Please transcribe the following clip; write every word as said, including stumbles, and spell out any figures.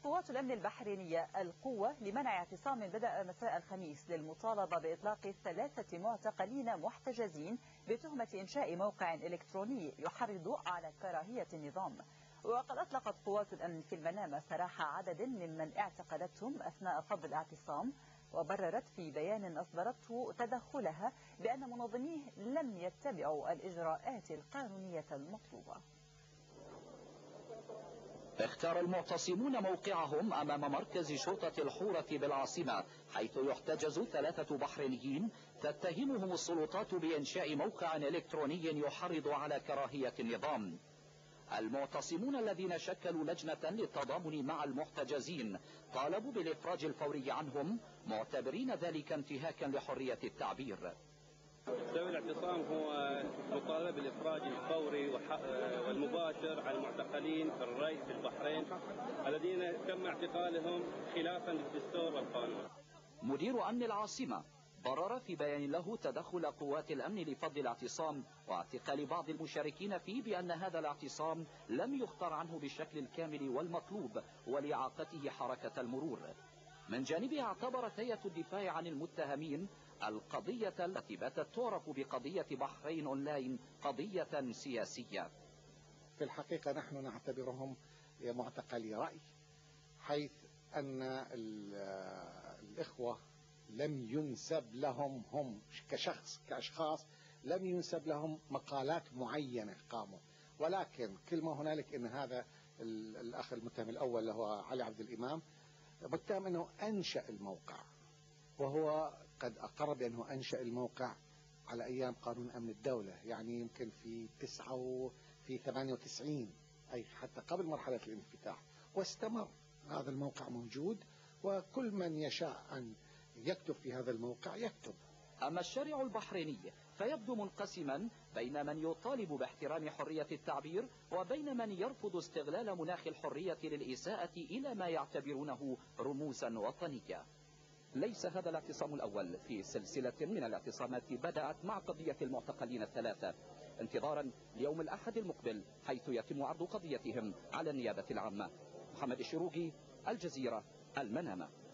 قوات الأمن البحرينية القوة لمنع اعتصام بدأ مساء الخميس للمطالبة بإطلاق ثلاثة معتقلين محتجزين بتهمة إنشاء موقع إلكتروني يحرض على كراهية النظام. وقد أطلقت قوات الأمن في المنامة سراح عدد ممن اعتقلتهم أثناء فض الاعتصام، وبررت في بيان أصدرته تدخلها بأن منظميه لم يتبعوا الإجراءات القانونية المطلوبة. اختار المعتصمون موقعهم أمام مركز شرطة الحورة بالعاصمة، حيث يحتجز ثلاثة بحرينيين تتهمهم السلطات بإنشاء موقع إلكتروني يحرض على كراهية النظام. المعتصمون الذين شكلوا لجنة للتضامن مع المحتجزين طالبوا بالإفراج الفوري عنهم، معتبرين ذلك انتهاكا لحرية التعبير. سبب الاعتصام هو مطالبة بالإفراج الفوري والمباشر عن المعتقلين في الري في البحرين الذين تم اعتقالهم خلافا للدستور والقانون. مدير أمن العاصمة برر في بيان له تدخل قوات الأمن لفض الاعتصام واعتقال بعض المشاركين فيه بأن هذا الاعتصام لم يختار عنه بالشكل الكامل والمطلوب ولإعاقته حركة المرور. من جانبها اعتبرت هيئة الدفاع عن المتهمين القضية التي باتت تعرف بقضية بحرين أونلاين قضية سياسية. في الحقيقة نحن نعتبرهم معتقلي رأي، حيث أن الإخوة لم ينسب لهم هم كشخص كأشخاص لم ينسب لهم مقالات معينة قاموا، ولكن كل ما هنالك أن هذا الأخ المتهم الأول اللي هو علي عبد الإمام متهم أنه أنشأ الموقع، وهو قد أقر بأنه أنشأ الموقع على أيام قانون أمن الدولة، يعني يمكن في تسعة وفي ثمانية وتسعين، أي حتى قبل مرحلة الانفتاح، واستمر هذا الموقع موجود، وكل من يشاء أن يكتب في هذا الموقع يكتب. أما الشارع البحريني فيبدو منقسما بين من يطالب باحترام حرية التعبير وبين من يرفض استغلال مناخ الحرية للإساءة إلى ما يعتبرونه رموزا وطنية. ليس هذا الاعتصام الأول في سلسلة من الاعتصامات بدأت مع قضية المعتقلين الثلاثة، انتظارا ليوم الأحد المقبل حيث يتم عرض قضيتهم على النيابة العامة. محمد الشروقي، الجزيرة، المنامة.